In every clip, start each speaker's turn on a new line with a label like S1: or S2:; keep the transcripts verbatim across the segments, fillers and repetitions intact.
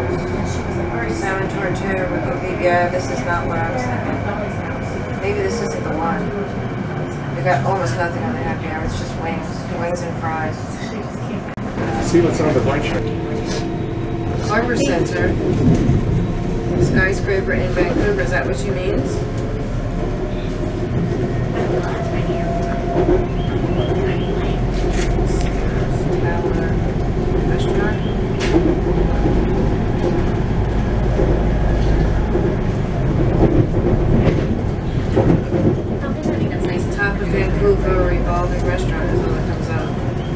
S1: Salmon tortilla with cookie. Yeah, this is not what I was thinking. Maybe this isn't the one. We got almost nothing on the happy hour. It's just wings. Wings and fries.
S2: See what's on the right side.
S1: Harbor Center. Skyscraper in Vancouver. Is that what she means? Restaurant. Top of Vancouver revolving restaurant is all that comes up.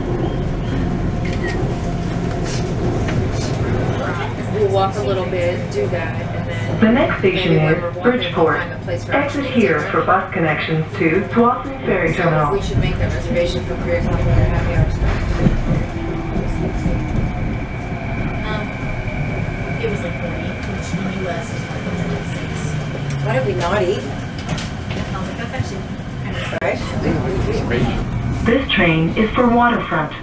S1: We'll walk a little bit, do that, and then
S3: the next station is Bridgeport. Exit here for bus connections to Swanson Ferry
S1: so
S3: Terminal.
S1: we should make that reservation for three o'clock when their happy hour starts.
S4: Um, it was like forty, which in the U S is like one hundred six.
S1: Why did we not eat?
S4: I was like, that's actually kind of
S1: Right?
S3: This train is for waterfront.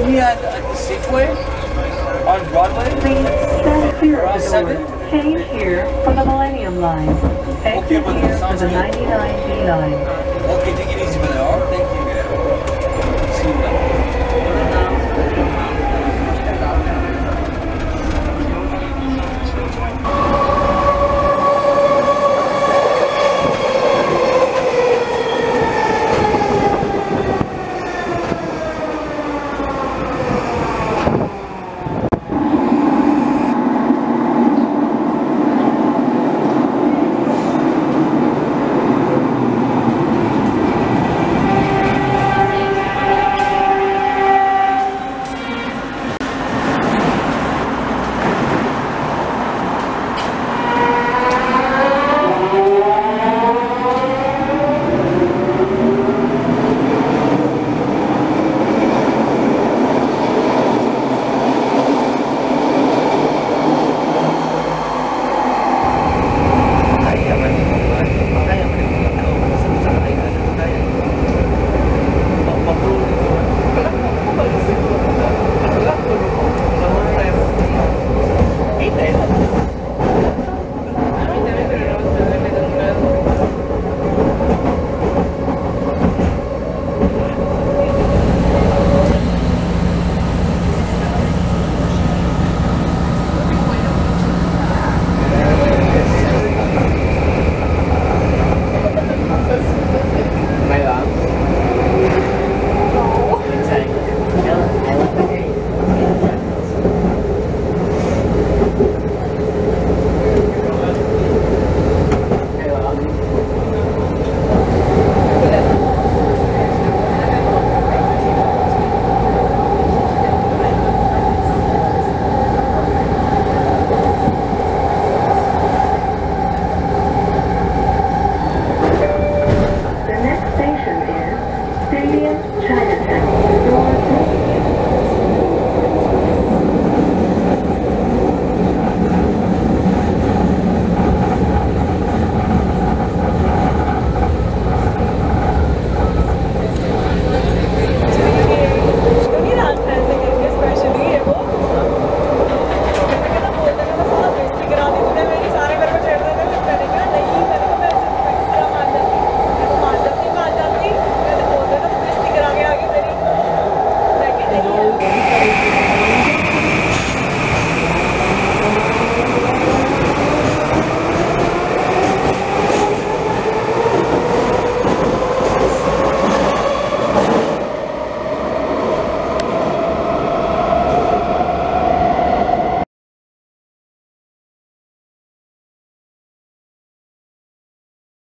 S5: meet me at, at the Safeway on Broadway.
S3: Please stand clear
S5: Around
S3: of the
S5: seven?
S3: door. Change here for the Millennium Line. Exit
S5: but
S3: here for
S5: sounds
S3: the
S5: good.
S3: ninety-nine B line.
S5: Okay, take it easy, brother. All right, thank